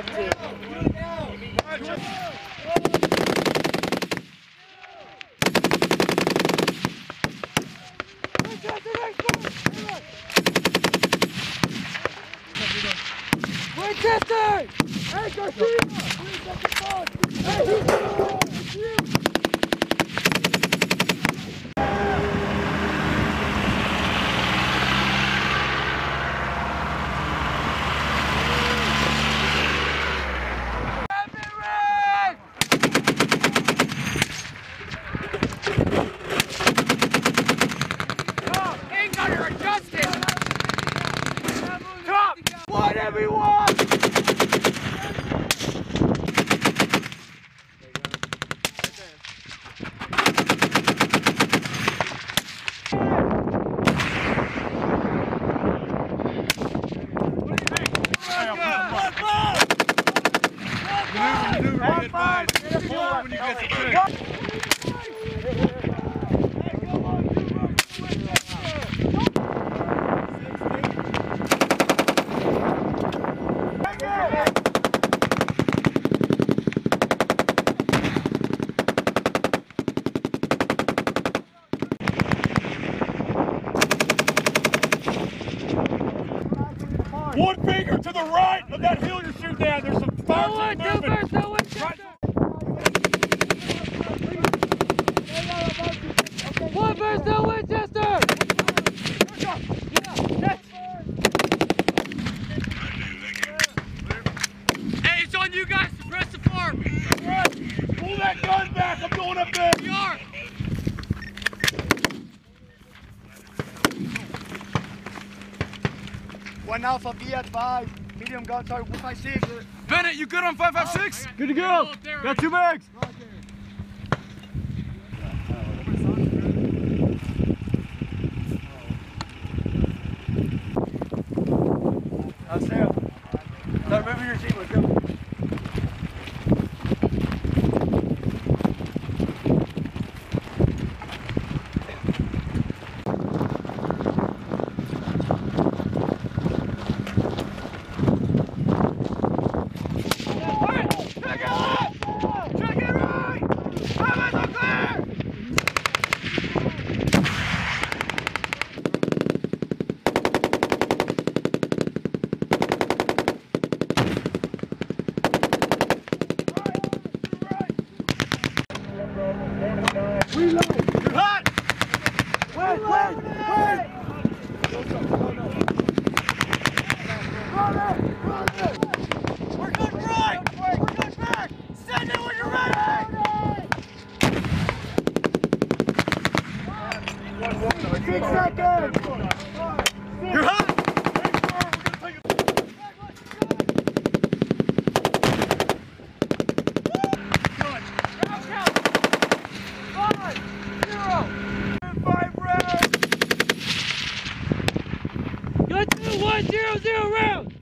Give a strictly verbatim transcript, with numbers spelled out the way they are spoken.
One, two. Winchester! Hey, Garcia! Hey, he's going! One, everyone! One finger to the right of that hill you're shooting down. There's some fire team moving. Right. One first, no Winchester! Hey, it's on you guys to press the farm. Pull that gun back. I'm going up there. We are. One Alpha B at five. Medium gun, sorry, with my six. Bennett, you good on five five six? Good to go! Got two bags. That's Sam. Start moving your team, let's go. Six seconds! You're hot! Good two, one, zero, zero round!